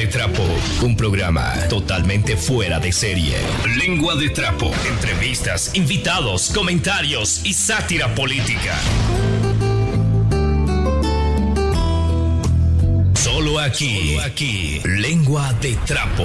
de Trapo, un programa totalmente fuera de serie. Lengua de Trapo, entrevistas, invitados, comentarios y sátira política. Solo aquí, Lengua de Trapo.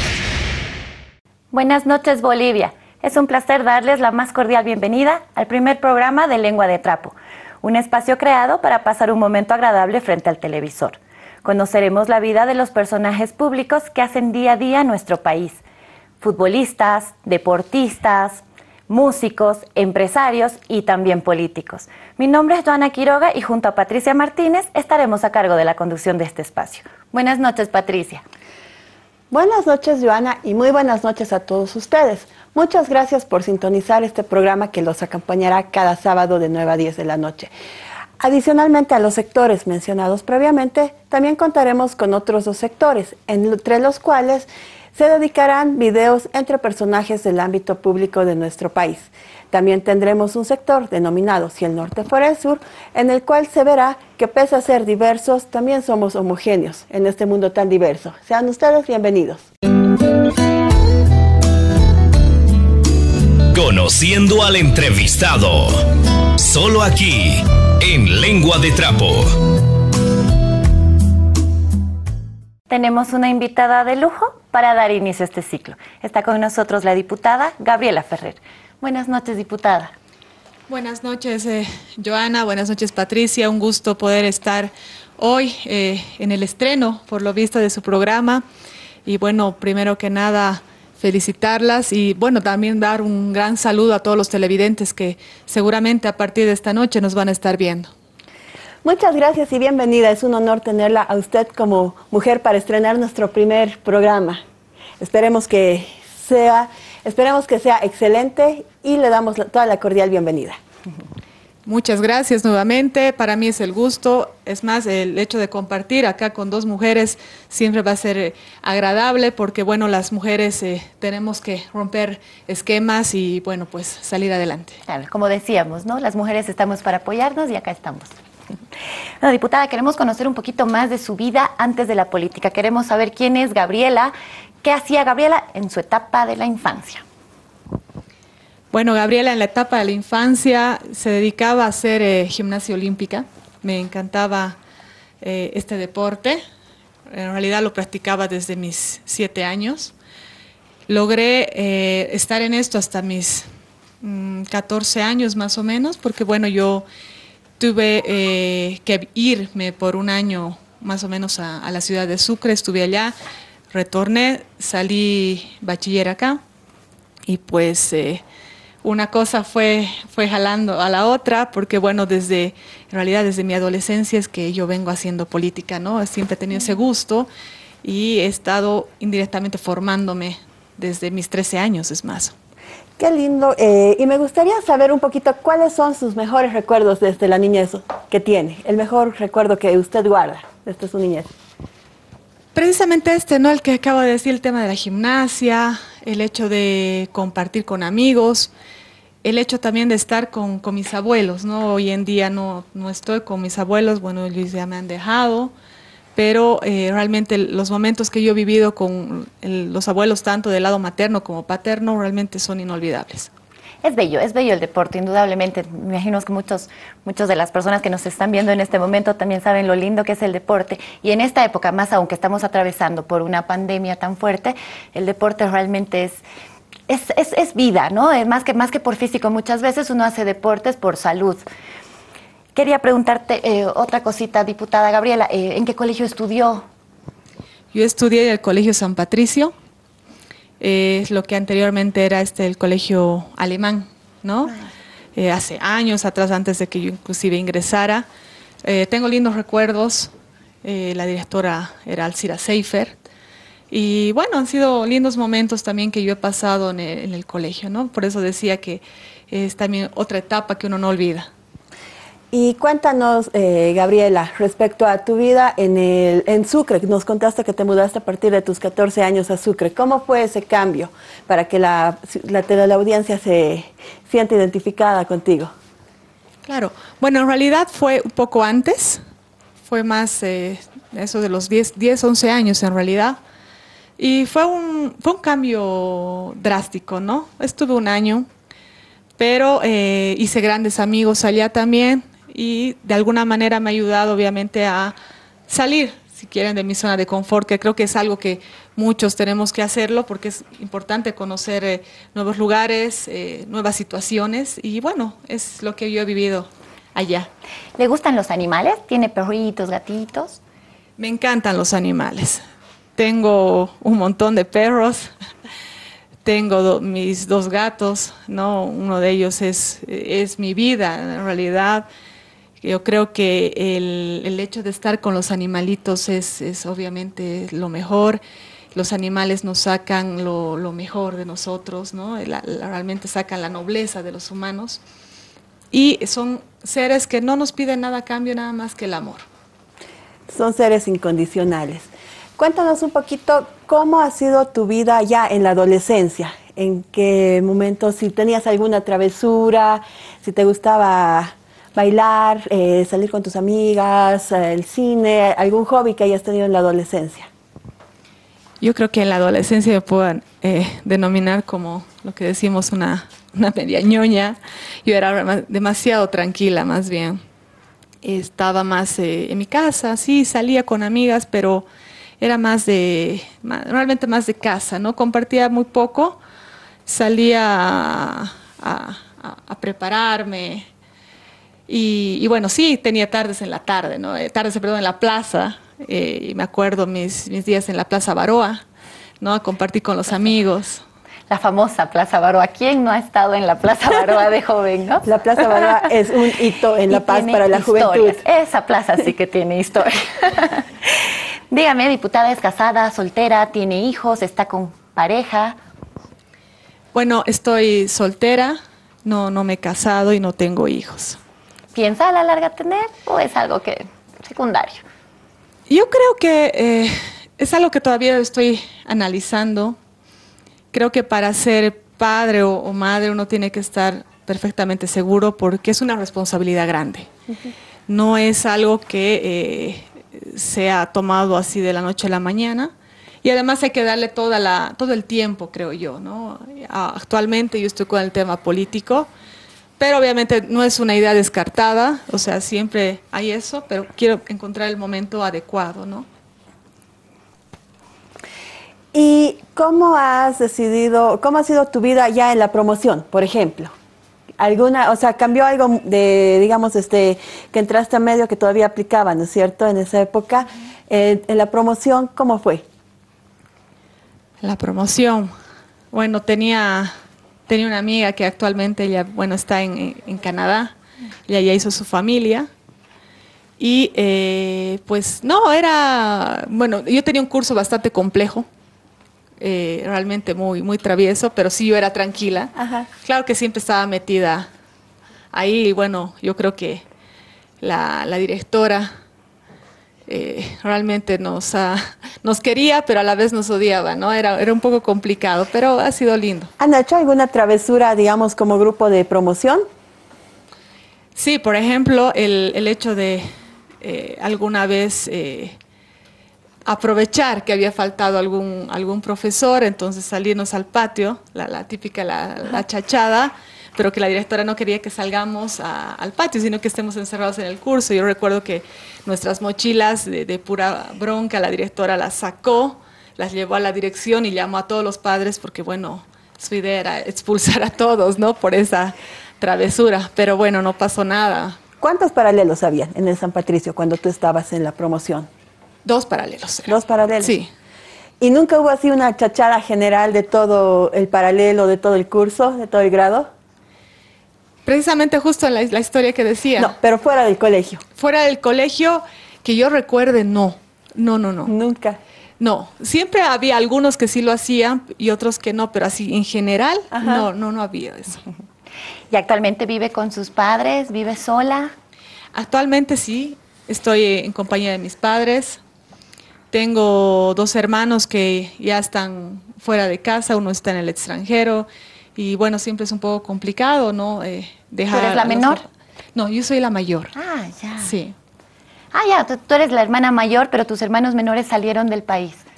Buenas noches, Bolivia. Es un placer darles la más cordial bienvenida al primer programa de Lengua de Trapo, un espacio creado para pasar un momento agradable frente al televisor. Conoceremos la vida de los personajes públicos que hacen día a día nuestro país. Futbolistas, deportistas, músicos, empresarios y también políticos. Mi nombre es Joana Quiroga y junto a Patricia Martínez estaremos a cargo de la conducción de este espacio. Buenas noches, Patricia. Buenas noches, Joana, y muy buenas noches a todos ustedes. Muchas gracias por sintonizar este programa que los acompañará cada sábado de 9 a 10 de la noche. Adicionalmente a los sectores mencionados previamente, también contaremos con otros dos sectores, entre los cuales se dedicarán videos entre personajes del ámbito público de nuestro país. También tendremos un sector denominado Si el Norte fuera el Sur, en el cual se verá que pese a ser diversos, también somos homogéneos en este mundo tan diverso. Sean ustedes bienvenidos. Conociendo al entrevistado. Solo aquí, en Lengua de Trapo. Tenemos una invitada de lujo para dar inicio a este ciclo. Está con nosotros la diputada Gabriela Ferrer. Buenas noches, diputada. Buenas noches, Joana. Buenas noches, Patricia. Un gusto poder estar hoy en el estreno, por lo visto, de su programa. Y bueno, primero que nada, felicitarlas y bueno, también dar un gran saludo a todos los televidentes que seguramente a partir de esta noche nos van a estar viendo. Muchas gracias y bienvenida. Es un honor tenerla a usted como mujer para estrenar nuestro primer programa. Esperemos que sea excelente y le damos toda la cordial bienvenida. Muchas gracias nuevamente. Para mí es el gusto. Es más, el hecho de compartir acá con dos mujeres siempre va a ser agradable porque, bueno, las mujeres tenemos que romper esquemas y, bueno, pues salir adelante. Claro, como decíamos, ¿no? Las mujeres estamos para apoyarnos y acá estamos. Bueno, diputada, queremos conocer un poquito más de su vida antes de la política. Queremos saber quién es Gabriela, qué hacía Gabriela en su etapa de la infancia. Bueno, Gabriela en la etapa de la infancia se dedicaba a hacer gimnasia olímpica. Me encantaba este deporte. En realidad lo practicaba desde mis 7 años. Logré estar en esto hasta mis 14 años más o menos, porque bueno, yo tuve que irme por un año más o menos a la ciudad de Sucre. Estuve allá, retorné, salí bachiller acá y pues una cosa fue jalando a la otra, porque bueno, en realidad desde mi adolescencia es que yo vengo haciendo política, ¿no? Siempre he tenido ese gusto y he estado indirectamente formándome desde mis 13 años, es más. Qué lindo. Y me gustaría saber un poquito cuáles son sus mejores recuerdos desde la niñez que tiene, el mejor recuerdo que usted guarda desde su niñez. Precisamente ¿no? El que acabo de decir, el tema de la gimnasia, el hecho de compartir con amigos, el hecho también de estar con mis abuelos, ¿no? Hoy en día no estoy con mis abuelos, bueno, ellos ya me han dejado, pero realmente los momentos que yo he vivido con los abuelos, tanto del lado materno como paterno, realmente son inolvidables. Es bello el deporte, indudablemente. Me imagino que muchos de las personas que nos están viendo en este momento también saben lo lindo que es el deporte. Y en esta época, más aún que estamos atravesando por una pandemia tan fuerte, el deporte realmente es vida, ¿no? Es más que por físico. Muchas veces uno hace deportes por salud. Quería preguntarte otra cosita, diputada Gabriela. ¿En qué colegio estudió? Yo estudié en el Colegio San Patricio. Es lo que anteriormente era el colegio alemán, ¿no? Hace años atrás, antes de que yo inclusive ingresara. Tengo lindos recuerdos. La directora era Alcira Seifer. Y bueno, han sido lindos momentos también que yo he pasado en el colegio, ¿no? Por eso decía que es también otra etapa que uno no olvida. Y cuéntanos, Gabriela, respecto a tu vida en Sucre. Nos contaste que te mudaste a partir de tus 14 años a Sucre. ¿Cómo fue ese cambio para que la audiencia se sienta identificada contigo? Claro. Bueno, en realidad fue un poco antes. Fue más eso de los 10, 11 años en realidad. Y fue un cambio drástico, ¿no? Estuve un año, pero hice grandes amigos allá también y de alguna manera me ha ayudado obviamente a salir, si quieren, de mi zona de confort, que creo que es algo que muchos tenemos que hacerlo porque es importante conocer nuevos lugares, nuevas situaciones y bueno, es lo que yo he vivido allá. ¿Le gustan los animales? ¿Tiene perritos, gatitos? Me encantan los animales. Tengo un montón de perros, tengo mis 2 gatos, ¿no? Uno de ellos es mi vida, en realidad. Yo creo que el hecho de estar con los animalitos es obviamente lo mejor. Los animales nos sacan lo mejor de nosotros, ¿no? Realmente sacan la nobleza de los humanos. Y son seres que no nos piden nada a cambio, nada más que el amor. Son seres incondicionales. Cuéntanos un poquito cómo ha sido tu vida ya en la adolescencia. ¿En qué momento, si tenías alguna travesura, si te gustaba bailar, salir con tus amigas, el cine, algún hobby que hayas tenido en la adolescencia? Yo creo que en la adolescencia me puedo denominar como lo que decimos una media ñoña. Yo era demasiado tranquila, más bien. Estaba más en mi casa, sí, salía con amigas, pero era realmente más de casa, ¿no? Compartía muy poco, salía a prepararme y bueno, sí, tenía tardes en la tarde, ¿no? Perdón, en la plaza, y me acuerdo mis días en la Plaza Baroa, ¿no? A compartir con los amigos. La famosa Plaza Baroa. ¿Quién no ha estado en la Plaza Baroa de joven, no? La Plaza Baroa es un hito en La Paz para la juventud. Esa plaza sí que tiene historia. Dígame, diputada, ¿es casada, soltera, tiene hijos, está con pareja? Bueno, estoy soltera, no me he casado y no tengo hijos. ¿Piensa a la larga tener o es algo que secundario? Yo creo que es algo que todavía estoy analizando. Creo que para ser padre o madre uno tiene que estar perfectamente seguro porque es una responsabilidad grande. No es algo que se ha tomado así de la noche a la mañana y además hay que darle todo el tiempo, creo yo, ¿no? Actualmente yo estoy con el tema político, pero obviamente no es una idea descartada, o sea, siempre hay eso, pero quiero encontrar el momento adecuado, ¿no? ¿Y cómo ha sido tu vida ya en la promoción, por ejemplo? ¿Cambió algo de, digamos, que entraste a medio que todavía aplicaba, ¿no es cierto?, en esa época? En la promoción, ¿cómo fue? La promoción, bueno, tenía una amiga que actualmente ella, bueno, está en Canadá, ella ya hizo su familia. Y pues no, bueno, yo tenía un curso bastante complejo, realmente muy travieso, pero sí yo era tranquila. Ajá. Claro que siempre estaba metida ahí y bueno, yo creo que la directora realmente nos quería, pero a la vez nos odiaba, ¿no? Era un poco complicado, pero ha sido lindo. ¿Han hecho alguna travesura, digamos, como grupo de promoción? Sí, por ejemplo, el hecho de alguna vez aprovechar que había faltado algún profesor, entonces salirnos al patio, la típica, la chachada, pero que la directora no quería que salgamos al patio, sino que estemos encerrados en el curso. Yo recuerdo que nuestras mochilas de pura bronca, la directora las sacó, las llevó a la dirección y llamó a todos los padres porque, bueno, su idea era expulsar a todos, ¿no?, por esa travesura, pero bueno, no pasó nada. ¿Cuántos paralelos habían en el San Patricio cuando tú estabas en la promoción? 2 paralelos. 2 paralelos. Sí. ¿Y nunca hubo así una chachada general de todo el paralelo, de todo el curso, de todo el grado? Precisamente justo la historia que decía. No, pero fuera del colegio. Fuera del colegio, que yo recuerde, no. Nunca. No, siempre había algunos que sí lo hacían y otros que no, pero así en general, no había eso. ¿Y actualmente vive con sus padres? ¿Vive sola? Actualmente sí, estoy en compañía de mis padres. Tengo 2 hermanos que ya están fuera de casa, uno está en el extranjero y bueno, siempre es un poco complicado, ¿no? Dejar. ¿Tú eres la menor? No, yo soy la mayor. Ah, ya. Sí. Ah, ya, tú eres la hermana mayor, pero tus hermanos menores salieron del país.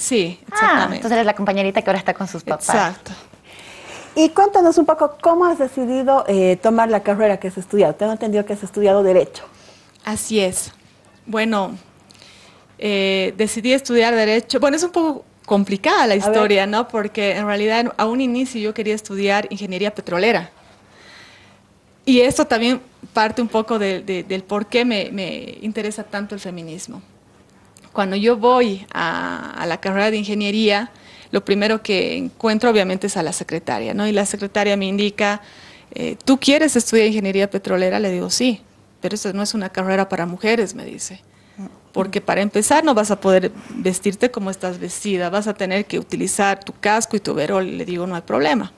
Sí, exactamente. Entonces eres la compañerita que ahora está con sus papás. Exacto. Y cuéntanos un poco, ¿cómo has decidido tomar la carrera que has estudiado? Tengo entendido que has estudiado Derecho. Así es. Bueno, decidí estudiar Derecho. Bueno, es un poco complicada la historia, ¿no? Porque en realidad a un inicio yo quería estudiar Ingeniería Petrolera. Y esto también parte un poco del por qué me interesa tanto el feminismo. Cuando yo voy a la carrera de Ingeniería, lo primero que encuentro obviamente es a la secretaria, ¿no? Y la secretaria me indica, ¿tú quieres estudiar Ingeniería Petrolera? Le digo, sí, pero eso no es una carrera para mujeres, me dice. Porque para empezar no vas a poder vestirte como estás vestida, vas a tener que utilizar tu casco y tu overol. Y le digo, no hay problema.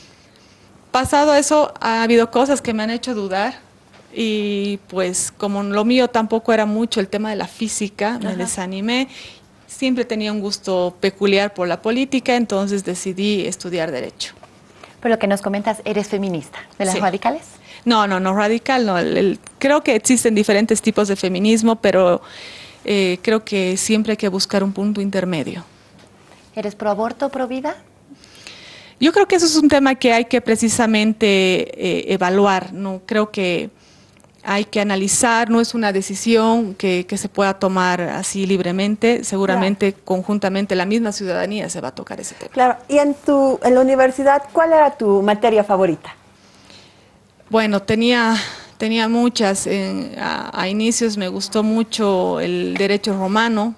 Pasado eso, ha habido cosas que me han hecho dudar y pues como lo mío tampoco era mucho el tema de la física, me desanimé. Siempre tenía un gusto peculiar por la política, entonces decidí estudiar Derecho. Por lo que nos comentas, eres feminista, ¿de las radicales? No, radical no. Creo que existen diferentes tipos de feminismo, pero creo que siempre hay que buscar un punto intermedio. ¿Eres pro aborto, pro vida? Yo creo que eso es un tema que hay que precisamente evaluar, ¿no? Creo que hay que analizar, no es una decisión que se pueda tomar así libremente, seguramente conjuntamente la misma ciudadanía se va a tocar ese tema. Claro, y en la universidad, ¿cuál era tu materia favorita? Bueno, tenía muchas, a inicios me gustó mucho el derecho romano,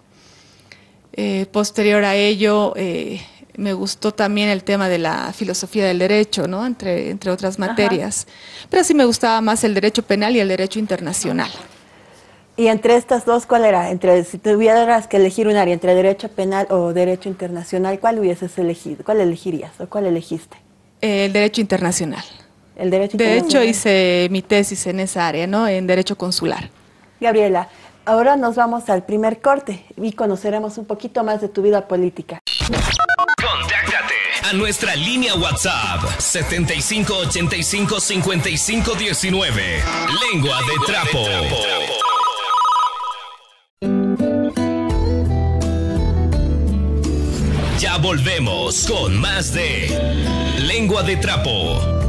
posterior a ello me gustó también el tema de la filosofía del derecho, ¿no? Entre otras materias. Pero sí me gustaba más el derecho penal y el derecho internacional. Y entre estas dos, ¿cuál era? Si tuvieras que elegir un área entre derecho penal o derecho internacional, ¿cuál hubieses elegido? ¿Cuál elegirías o cuál elegiste? El derecho internacional. El derecho internacional. De hecho, internacional. hice mi tesis en esa área, ¿no? En derecho consular. Gabriela, ahora nos vamos al primer corte y conoceremos un poquito más de tu vida política. Contáctate a nuestra línea WhatsApp 7585-5519. Lengua de Trapo. Ya volvemos con más de Lengua de Trapo.